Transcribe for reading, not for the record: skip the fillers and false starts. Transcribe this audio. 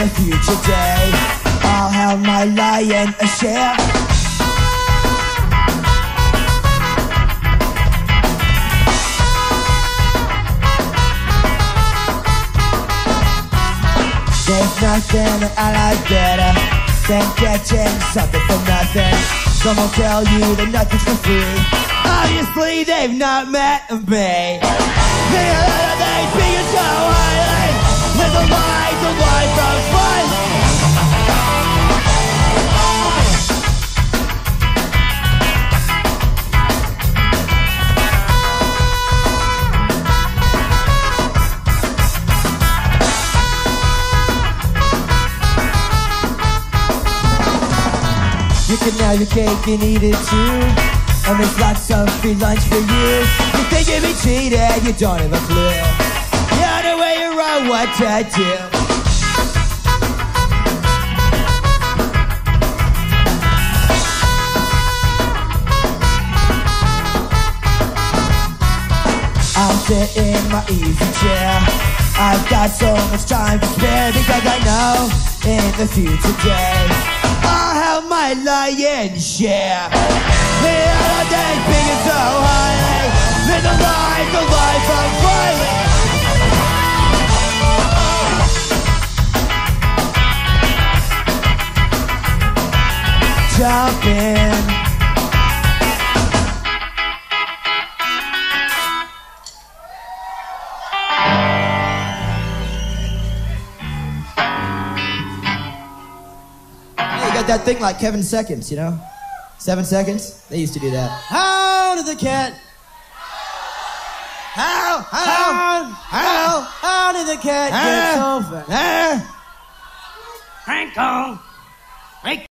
a future day, I'll have my lion a share. There's nothing that I like better than getting something for nothing. Someone tell you that nothing's for free. Obviously they've not met me. They speaking so highly. Live a life from fun. You can have your cake and eat it too, and there's lots of free lunch for you. You think you've been cheated, you don't have a clue. You're the way you're wrong, what to do. I'll sit in my easy chair. I've got so much time to spare, because I know in the future day I'll have my lion share. The other day speaking so highly. Live a life of violence. Jump in. Got that thing like Kevin Seconds, you know? 7 seconds? They used to do that. How did the cat? How did the cat get so fat? Frank on.